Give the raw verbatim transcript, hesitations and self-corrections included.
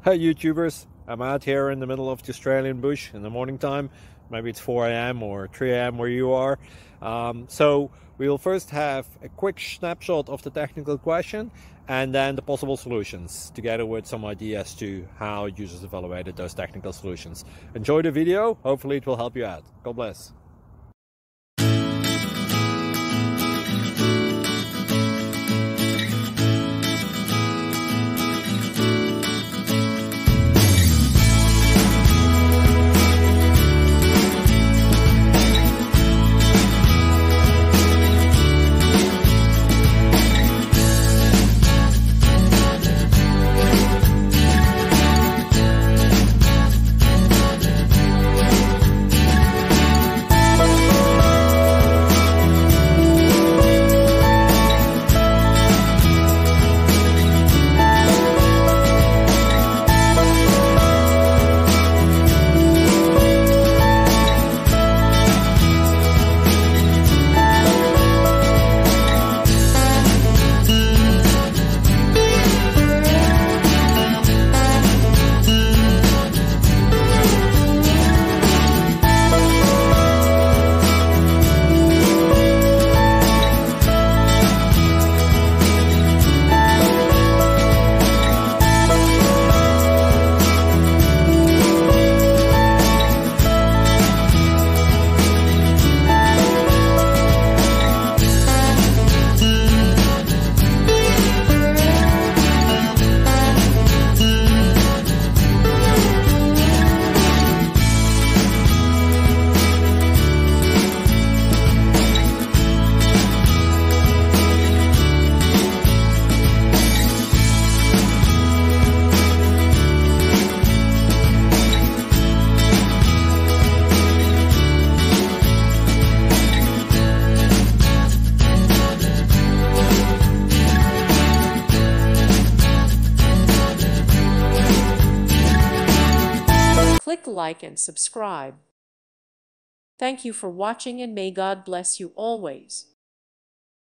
Hey YouTubers, I'm out here in the middle of the Australian bush in the morning time. Maybe it's four A M or three A M where you are. Um, so we'll first have a quick snapshot of the technical question and then the possible solutions, together with some ideas to how users evaluated those technical solutions. Enjoy the video, hopefully it will help you out. God bless. Click like and subscribe. Thank you for watching and may God bless you always.